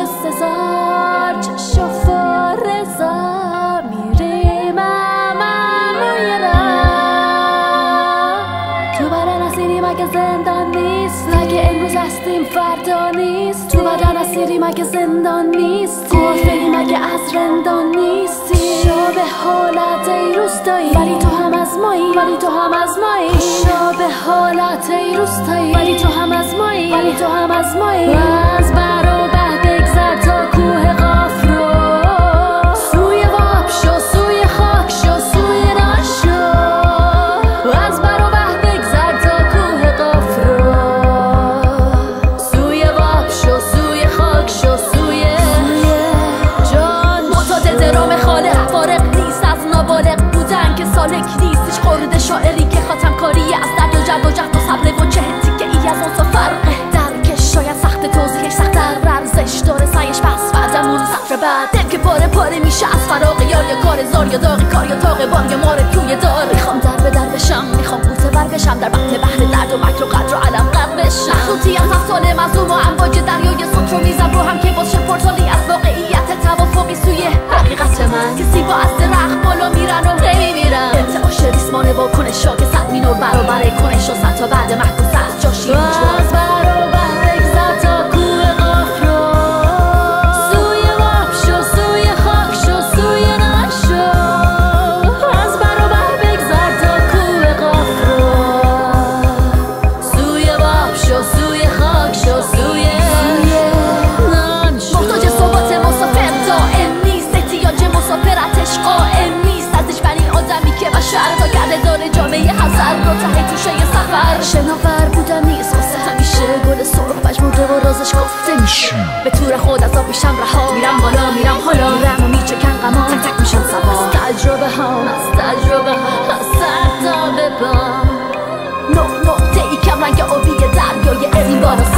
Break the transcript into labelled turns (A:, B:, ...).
A: سزار چشم رضا میریم روی راه تو بدن اسیری مگه زندان نیست اگه امروز هستیم فردا نیست تو بدن اسیری مگه زندان نیست قافلی مگه از رندان نیستی شابه حالت ای روستایی ولی تو هم از مایی ولی تو هم از مایی شابه حالت ای روستایی ولی تو هم از مایی ولی تو هم از مایی از برو به بگذر تا کوه قاف رو سوی واب شو سوی خاک شو سوی ناشو از برو به بگذر تا کوه قاف رو سوی واب شو سوی خاک شو سوی جان معتاد درام خالق فارق نیست از نابالغ بودن که سالک نیست هیچ قرد شاعری که خاتم کاری از درد و جد و جهد و صبر و چه تیکه ای از اون فرقه درکش شاید سخت توضیحش سخت در ارزش داره سعیش پس بعدمون سفر بعد دل که پاره پاره میشه از فراغ یار یا کار زار یا داغی کار یا تاق بان یا مار توی دار میخوام در به در بشم میخوام قوطه بر بشم در بحر درد و مکر و قدر و علم غرق بشم مخلوطی از افسانه مظلوم و امواج دریای سطر رو میزم رو هم که باشه پرتالی از واقعیت توافقی سوی حقیقت من کسی با از درخت بالا میرن و نمیمیرن انتعاش ریسمان با کنشا که صد مینور برابر کنش و صد تا بعد محبوس از جاشی از برابر بگذر تا کوه قاف رو سوی واب شو سوی خاک شو سوی نشو از برابر بگذر تا کوه قاف رو سوی واب شو سوی خاک شو سوی نشو محتاج ثبات مسافر دائم نیست احتیاج مسافرتش قائم نیست ازش بنی آدمی که بشر تا کرده داره جامعه حذر رو ته توشه سفر شناور بودن نیست واسه همیشه گل سرخ پژمرده و رازش گفته میشه به طور خود از آب میشم رها میرم بالا میرم حالا میرم و میچکن غما تک تک میشم سوا از تجربه ها از سر تا به پا نقطه ای کم رنگ آبی دریای این بالا